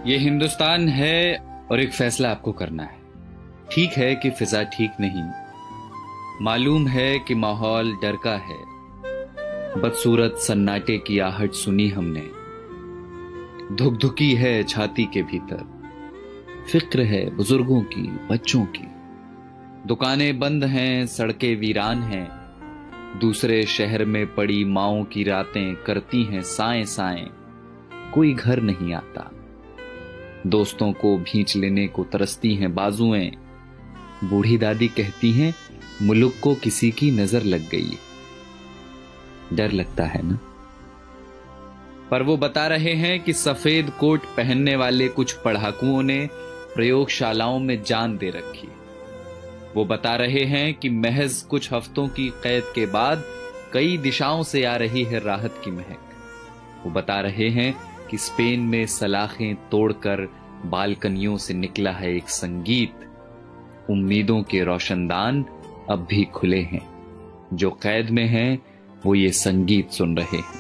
ये हिंदुस्तान है और एक फैसला आपको करना है। ठीक है कि फिजा ठीक नहीं, मालूम है कि माहौल डर का है। बदसूरत सन्नाटे की आहट सुनी हमने, धुकधुकी है छाती के भीतर। फिक्र है बुजुर्गों की, बच्चों की। दुकानें बंद हैं, सड़कें वीरान हैं। दूसरे शहर में पड़ी माओं की रातें करती हैं साएं साएं। कोई घर नहीं आता, दोस्तों को भींच लेने को तरसती हैं बाजुएं। बूढ़ी दादी कहती हैं मुल्क को किसी की नजर लग गई। डर लगता है ना? पर वो बता रहे हैं कि सफेद कोट पहनने वाले कुछ पढ़ाकुओं ने प्रयोगशालाओं में जान दे रखी। वो बता रहे हैं कि महज कुछ हफ्तों की कैद के बाद कई दिशाओं से आ रही है राहत की महक। वो बता रहे हैं कि स्पेन में सलाखें तोड़कर बालकनियों से निकला है एक संगीत। उम्मीदों के रोशनदान अब भी खुले हैं, जो कैद में हैं वो ये संगीत सुन रहे हैं।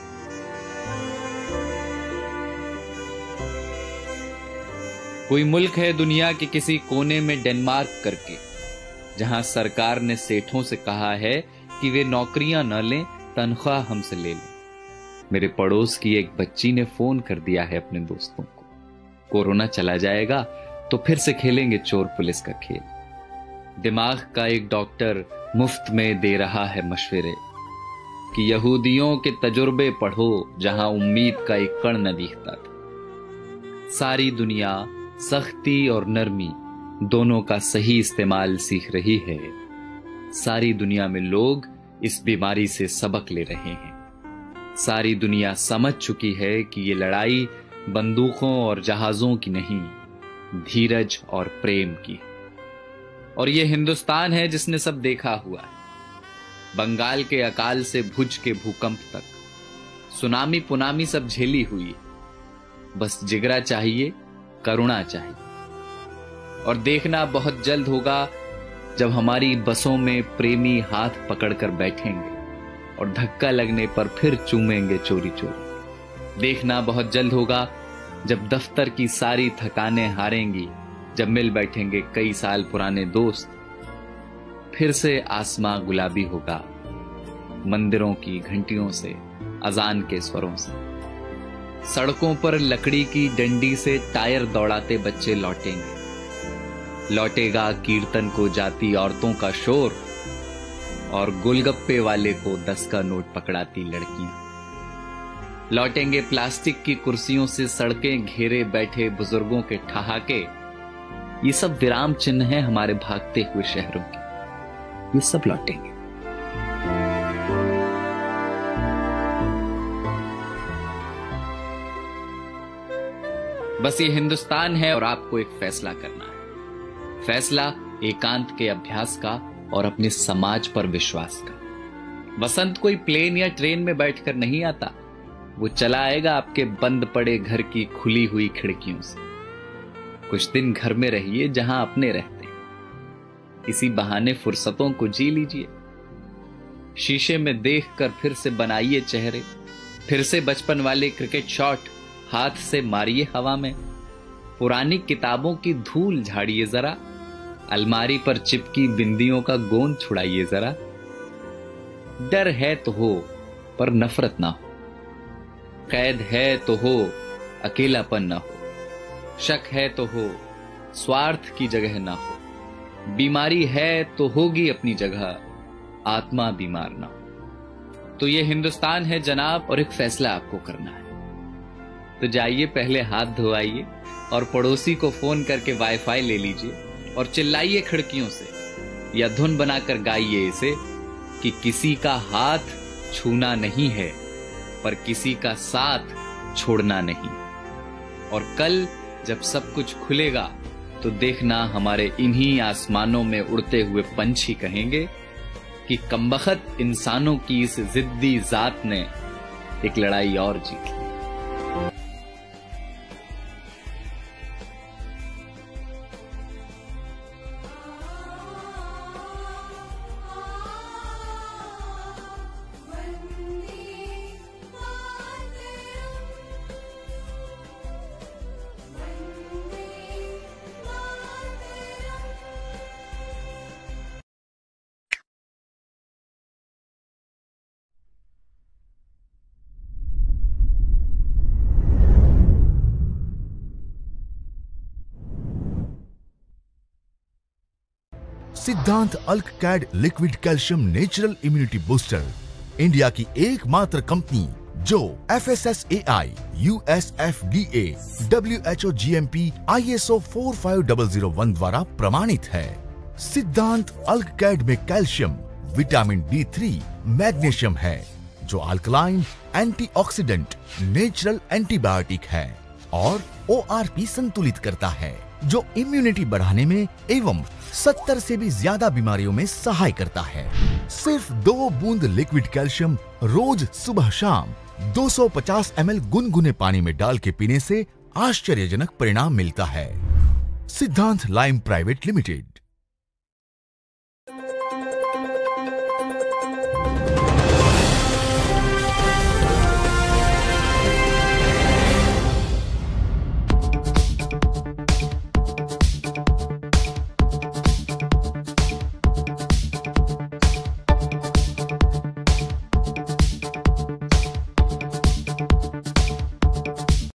कोई मुल्क है दुनिया के किसी कोने में डेनमार्क करके, जहां सरकार ने सेठों से कहा है कि वे नौकरियां न लें, तनख्वाह हमसे ले लें। मेरे पड़ोस की एक बच्ची ने फोन कर दिया है अपने दोस्तों को, कोरोना चला जाएगा तो फिर से खेलेंगे चोर पुलिस का खेल। दिमाग का एक डॉक्टर मुफ्त में दे रहा है मशवरे कि यहूदियों के तजुर्बे पढ़ो जहां उम्मीद का एक कण न दिखता था। सारी दुनिया सख्ती और नरमी दोनों का सही इस्तेमाल सीख रही है। सारी दुनिया में लोग इस बीमारी से सबक ले रहे हैं। सारी दुनिया समझ चुकी है कि ये लड़ाई बंदूकों और जहाजों की नहीं, धीरज और प्रेम की है। और ये हिंदुस्तान है जिसने सब देखा हुआ है, बंगाल के अकाल से भुज के भूकंप तक, सुनामी पुनामी सब झेली हुई है। बस जिगरा चाहिए, करुणा चाहिए। और देखना बहुत जल्द होगा जब हमारी बसों में प्रेमी हाथ पकड़कर बैठेंगे और धक्का लगने पर फिर चूमेंगे चोरी चोरी। देखना बहुत जल्द होगा जब दफ्तर की सारी थकानें हारेंगी, जब मिल बैठेंगे कई साल पुराने दोस्त। फिर से आसमां गुलाबी होगा, मंदिरों की घंटियों से, अजान के स्वरों से। सड़कों पर लकड़ी की डंडी से टायर दौड़ाते बच्चे लौटेंगे। लौटेगा कीर्तन को जाती औरतों का शोर और गोलगप्पे वाले को 10 का नोट पकड़ाती लड़कियां। लौटेंगे प्लास्टिक की कुर्सियों से सड़कें घेरे बैठे बुजुर्गों के ठहाके। ये सब विराम चिन्ह हैं हमारे भागते हुए शहरों के। ये सब लौटेंगे। बस ये हिंदुस्तान है और आपको एक फैसला करना है। फैसला एकांत के अभ्यास का और अपने समाज पर विश्वास का। वसंत कोई प्लेन या ट्रेन में बैठकर नहीं आता, वो चला आएगा आपके बंद पड़े घर की खुली हुई खिड़कियों से। कुछ दिन घर में रहिए जहां अपने रहते हैं। इसी बहाने फुर्सतों को जी लीजिए। शीशे में देखकर फिर से बनाइए चेहरे। फिर से बचपन वाले क्रिकेट शॉट हाथ से मारिए हवा में। पुरानी किताबों की धूल झाड़िए जरा। अलमारी पर चिपकी बिंदियों का गोंद छुड़ाइए जरा। डर है तो हो पर नफरत ना हो। कैद है तो हो, अकेलापन ना हो। शक है तो हो, स्वार्थ की जगह ना हो। बीमारी है तो होगी अपनी जगह, आत्मा बीमार ना हो। तो ये हिंदुस्तान है जनाब, और एक फैसला आपको करना है। तो जाइए पहले हाथ धोआइए और पड़ोसी को फोन करके वाईफाई ले लीजिए और चिल्लाइए खिड़कियों से या धुन बनाकर गाइए इसे कि किसी का हाथ छूना नहीं है पर किसी का साथ छोड़ना नहीं। और कल जब सब कुछ खुलेगा तो देखना हमारे इन्हीं आसमानों में उड़ते हुए पंछी कहेंगे कि कमबख्त इंसानों की इस जिद्दी जात ने एक लड़ाई और जीत ली। सिद्धांत अल्क कैड liquid calcium natural immunity booster India की एकमात्र कंपनी जो FSSAI, USFDA, WHO GMP, ISO 45001 द्वारा प्रमाणित है। सिद्धांत अल्क कैड में कैल्शियम, विटामिन D3, मैग्नीशियम है जो अल्कलाइन, एंटीऑक्सीडेंट, नेचुरल एंटीबायोटिक है और ORP संतुलित करता है जो इम्यूनिटी बढ़ाने में एवं 70 से भी ज्यादा बीमारियों में सहाय करता है। सिर्फ 2 बूंद लिक्विड कैल्शियम रोज सुबह शाम 250 ml गुनगुने पानी में डाल के पीने से आश्चर्यजनक परिणाम मिलता है। सिद्धांत लाइम प्राइवेट लिमिटेड।